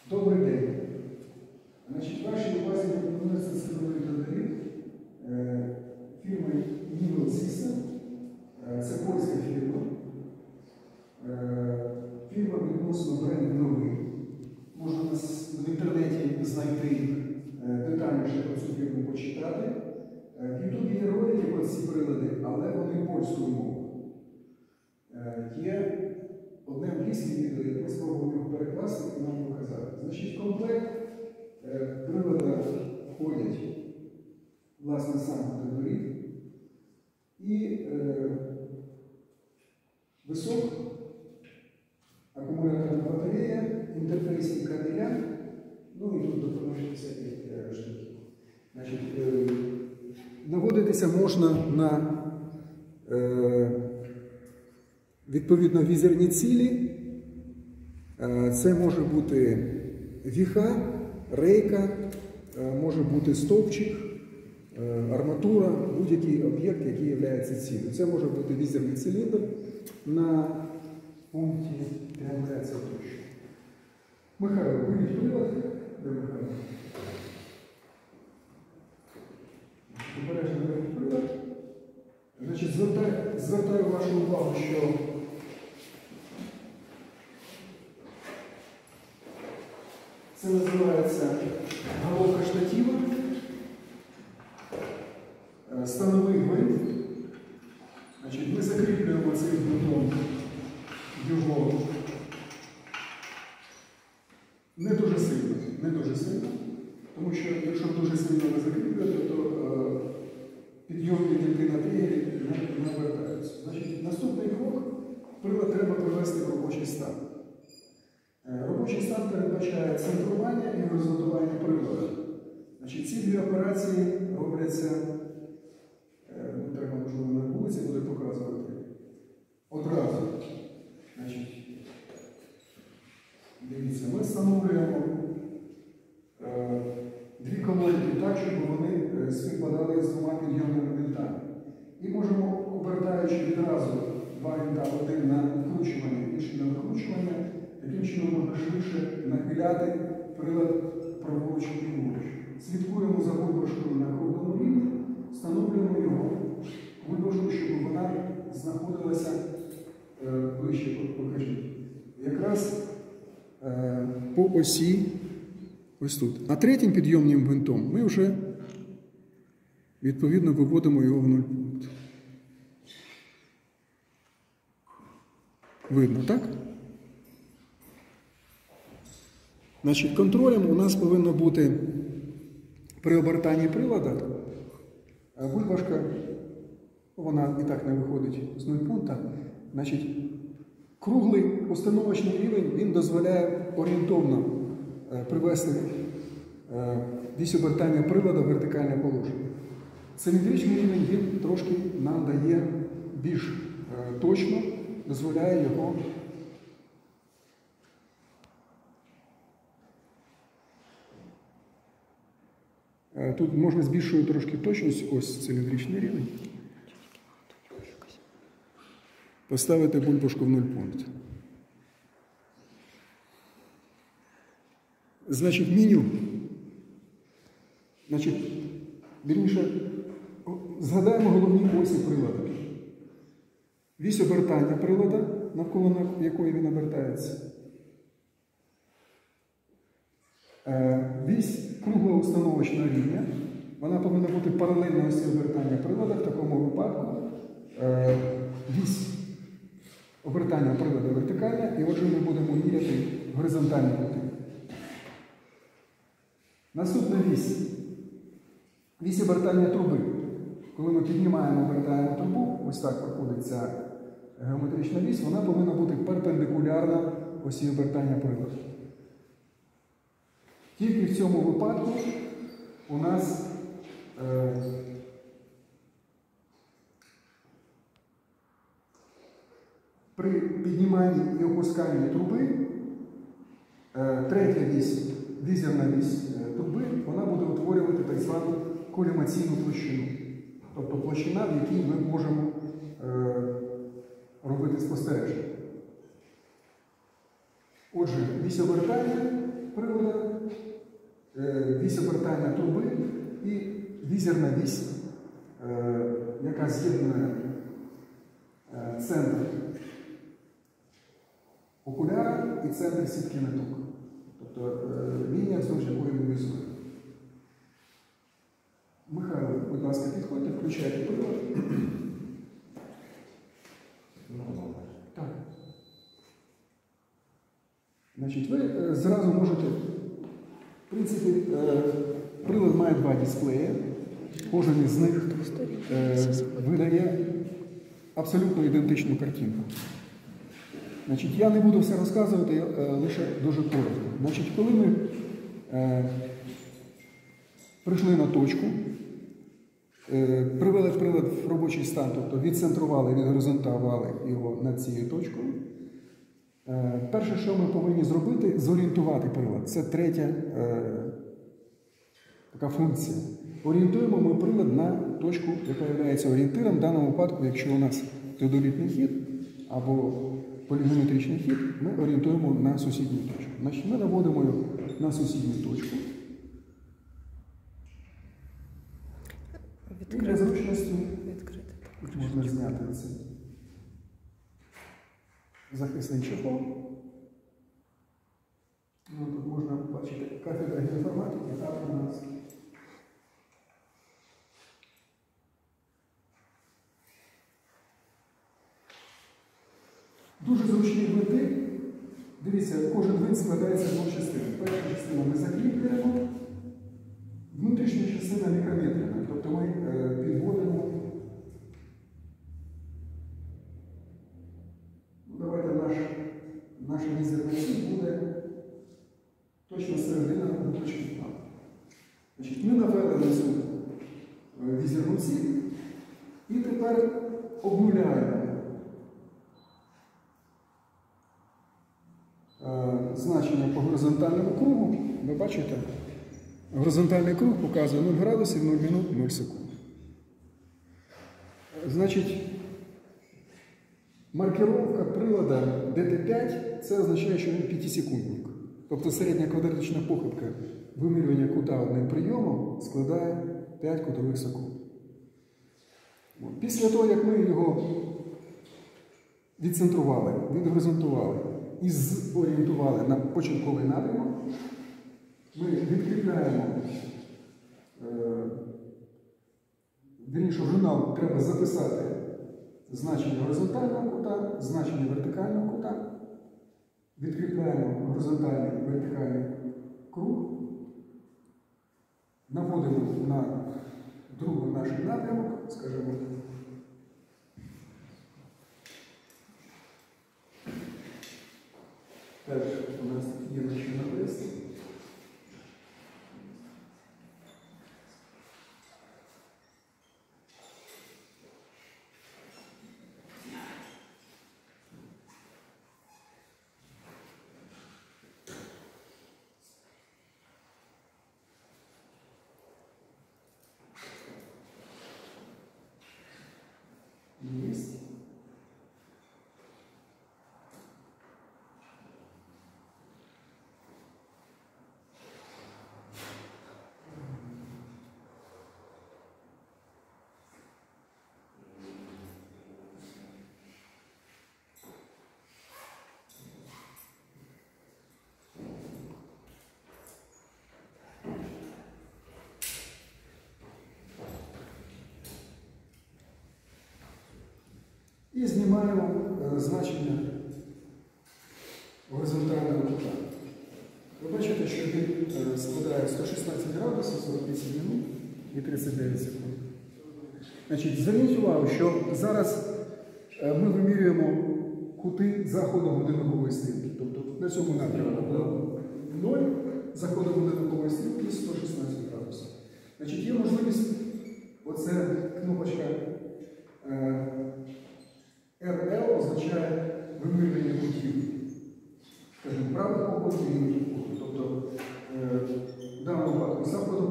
Добрий день. Значить, вашій увазі пропонується цифровий договір фірми Nivel System. Це польська фірма. Фірма відносно бренд новий. Можна в інтернеті знайти детальніше про цю фірму почитати. В Ютубі є ролики про ці прилади, але вони польською мовою. Є одне англійське відео, яке ми спробуємо його перекласти і нам показати. Значить, в комплект прилада входять, власне, сам договір і висок, акумуляторна батарея, інтерфейсні кабеля, ну і тут допомогли всякі штуки. Значить, наводитися можна на відповідно візерні цілі. Це може бути віха, рейка, може бути стовпчик, арматура, будь-який об'єкт, який є ціллю. Це може бути візерний циліндр на пункті тріангуляції тощо. Михайло, вийдіть прилад. Де Михайло? Обережно вийдіть прилад. Значить, звертаю вашу увагу, що це називається головка штатива, становий гвинт. Значить, ми закріплюємо цей гвинтом його не дуже сильно, тому що якщо дуже сильно ви закріплюєте, то підйомні вінти на тригері не обертаються. Значить, наступний крок – прилад треба привести в робочий стан. Робочий стан передбачає центрування і горизонтування приладу. Значить, ці дві операції робляться, треба, можливо, на вулиці буде показувати, одразу. Значить, дивіться, ми встановлюємо дві колонки так, щоб вони співпадали з двома підйомними винтами. І можемо, обертаючи відразу два винта, один на вкручування, інший на викручування, таким чином можна швидше нахиляти прилад праворуч і ліворуч. Слідкуємо за виборшкою на круглому рівні, встановлюємо його виборшку, щоб вона знаходилася ближче, покажіть. Якраз по осі ось тут. А третім підйомним гвинтом ми вже відповідно виводимо його в 0 пункт. Видно, так? Значить, контролем у нас повинно бути при обертанні прилада. Бульбашка, вона і так не виходить з 0 пункта. Значить, круглий установочний рівень, він дозволяє орієнтовно привести вісь обертання приладу в вертикальне положення. Циліндричний рівень, він трошки нам дає більш точно, дозволяє його тут можна збільшувати трошки точність, ось циліндричний рівень. Поставити бульбашку в 0 пункт. Значить, меню. Значить, вірніше, згадаємо головні осі прилада. Вісь обертання прилада, навколо якої він обертається. Вісь круглого установочного рівня, вона повинна бути паралельна осі обертання прилада, в такому випадку вісь обертання приладу вертикальна, і отже ми будемо міряти горизонтальні кути. Наступна вісь. Вісь обертання труби. Коли ми піднімаємо, обертаємо трубу, ось так проходить ця геометрична вісь, вона повинна бути перпендикулярна осі обертання приладу. Тільки в цьому випадку у нас при підніманні і опусканні труби третя вісь, візерна вісь труби, вона буде утворювати так звану колімаційну площину. Тобто площина, в якій ми можемо робити спостереження. Отже, вісь обертання привода, вісь обертання труби і візерна вісь, яка з'єднує центр окуляра і центр сітки ниток. Тобто лінія, вздовж якої ми візуємо. Михайло, будь ласка, підходьте, включайте прилад. Так. Значить, ви зразу можете, в принципі, прилад має два дисплеї. Кожен із них видає абсолютно ідентичну картинку. Значить, я не буду все розказувати, лише дуже коротко. Значить, коли ми прийшли на точку, привели прилад в робочий стан, тобто відцентрували, відгоризонтували його над цією точкою, перше, що ми повинні зробити, зорієнтувати прилад. Це третя така функція. Орієнтуємо ми прилад на точку, яка є орієнтиром. В даному випадку, якщо у нас теодолітний хід або полігометричний хід, ми орієнтуємо на сусідню точку. Значить, ми наводимо його на сусідню точку. І для зручності можна зняти цей захисний чехол. Ну, тут можна бачити кафедра інформатики, там у нас. Дуже зручні гвинти. Дивіться, кожен гвинт складається з двох частин. Перша частина ми закріплюємо, внутрішня частина мікрометрена. Тобто ми підводимо. Давайте наша візерна ціль буде точно середина робочого плану. Значить, ми навели на цю візерну ціль і тепер обнуляємо значення по горизонтальному кругу. Ви бачите, горизонтальний круг показує 0 градусів, 0 минут, 0 секунд. Значить, маркировка прилада DT5 це означає, що він 5-секундник. Тобто середня квадратична похибка вимірювання кута одним прийомом складає 5 кутових секунд. Після того, як ми його відцентрували, відгоризонтували і зорієнтували на початковий напрямок, ми відкріпляємо, вірніше, в журнал треба записати значення горизонтального кута, значення вертикального кута, відкріпляємо горизонтальний і вертикальний круг, наводимо на другий наш напрямок, скажімо. Теж у нас є наші навеси. Есть. І знімаємо значення горизонтального кута. Ви бачите, що він складає 116 градусів, 48 минут і 39 секунд. Значить, зверніть увагу, що зараз ми вимірюємо кути заходу годинникової стрілки. Тобто на цьому напрямку 0, заходу годинникової стрілки 116 градусів. Значить, є можливість, оце кнопочка RL означає вимірювання кутів. Скажімо, правий погляд і інший погляд. Тобто, в даному випадку заходу